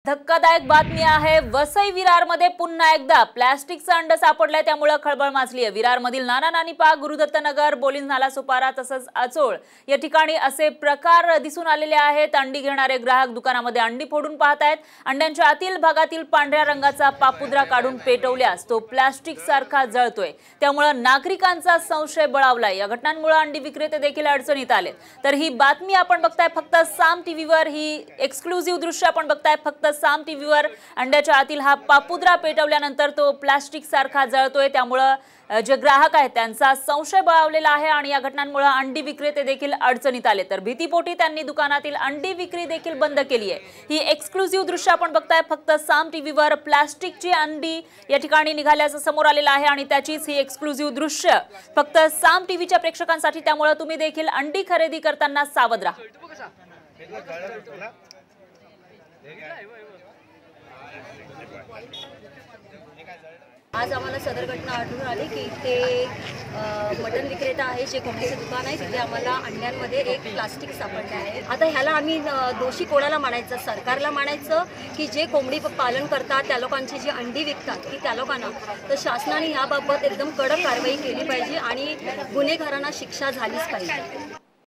धक्कादायक बातमी आहे। वसई विरारमध्ये पुन्हा एकदा प्लास्टिकचं अंड सापडलंय, त्यामुळे खळबळ माजली आहे। विरारमधील नाना नानी पार्क, गुरुदत्त नगर, बोलिंज नाला सुपारा तसंच आचोळ या ठिकाणी असे प्रकार दिसून आलेले आहेत। अंडी घेणारे ग्राहक दुकानामध्ये अंडी फोडून पाहतायत। अंड्यांच्या आतील भागातील पांढऱ्या रंगाचा पापुद्रा काढून पेटवल्यास तो प्लास्टिक सारखा जळतोय, त्यामुळे नागरिकांचा संशय बळावलाय। या घटनांमुळे अंडी विक्रेते देखील अडचणीत आले। तर ही बातमी आपण बघताय फक्त साम टीव्हीवर, ही एक्सक्लुझिव्ह दृश्य आपण बघताय फक्त साम टीव्हीवर। अंड्याच्या आतील हा पापुद्रा पेटवल्यानंतर तो प्लास्टिक सारखा जळतोय, त्यामुळे जे ग्राहक आहेत त्यांचा संशय बळावलेला आहे आणि या घटनांमुळे अंडी विक्रेते देखील अडचणीत आले। तर भीतीपोटी त्यांनी दुकानातील अंडी विक्री देखील बंद केली आहे। ही एक्सक्लुझिव्ह दृश्य आपण बघताय फक्त साम टीव्हीवर। प्लास्टिकची अंडी या ठिकाणी निघाल्याचं समोर आलेलं आहे आणि त्याचीच ही एक्सक्लुझिव्ह दृश्य फक्त साम टीव्हीच्या प्रेक्षकांसाठी, त्यामुळे तुम्ही देखील अंडी खरेदी करताना सावध राहा। आज आम्हाला सदर घटना आढळून आली की ते मटण विक्रेता आहे, जे कोंबडीचं दुकान आहे, तिथे आम्हाला अंड्यांमध्ये एक प्लास्टिक सापडले आहे। आता ह्याला आम्ही दोषी कोणाला मानायचं? सरकारला मानायचं की जे कोंबडी पालन करतात त्या लोकांची जी अंडी विकतात की त्या लोकांना? तर शासनाने ह्याबाबत एकदम कडक कारवाई केली पाहिजे आणि गुन्हेगारांना शिक्षा झालीच पाहिजे।